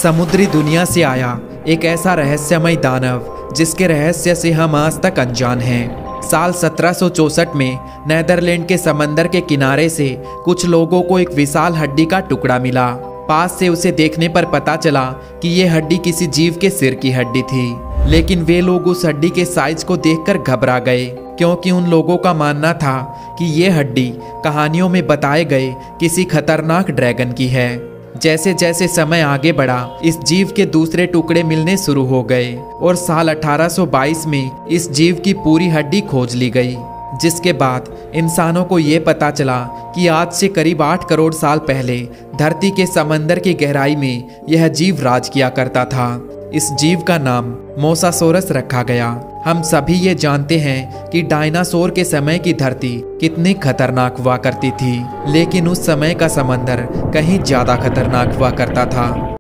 समुद्री दुनिया से आया एक ऐसा रहस्यमय दानव जिसके रहस्य से हम आज तक अनजान हैं। साल 1764 में नेदरलैंड के समंदर के किनारे से कुछ लोगों को एक विशाल हड्डी का टुकड़ा मिला। पास से उसे देखने पर पता चला कि यह हड्डी किसी जीव के सिर की हड्डी थी, लेकिन वे लोग उस हड्डी के साइज को देखकर घबरा गए, क्योंकि उन लोगों का मानना था कि यह हड्डी कहानियों में बताए गए किसी खतरनाक ड्रैगन की है। जैसे जैसे समय आगे बढ़ा, इस जीव के दूसरे टुकड़े मिलने शुरू हो गए और साल 1822 में इस जीव की पूरी हड्डी खोज ली गई, जिसके बाद इंसानों को ये पता चला कि आज से करीब 8 करोड़ साल पहले धरती के समंदर की गहराई में यह जीव राज किया करता था। इस जीव का नाम मोसासोरस रखा गया। हम सभी ये जानते हैं कि डायनासोर के समय की धरती कितनी खतरनाक हुआ करती थी, लेकिन उस समय का समंदर कहीं ज्यादा खतरनाक हुआ करता था।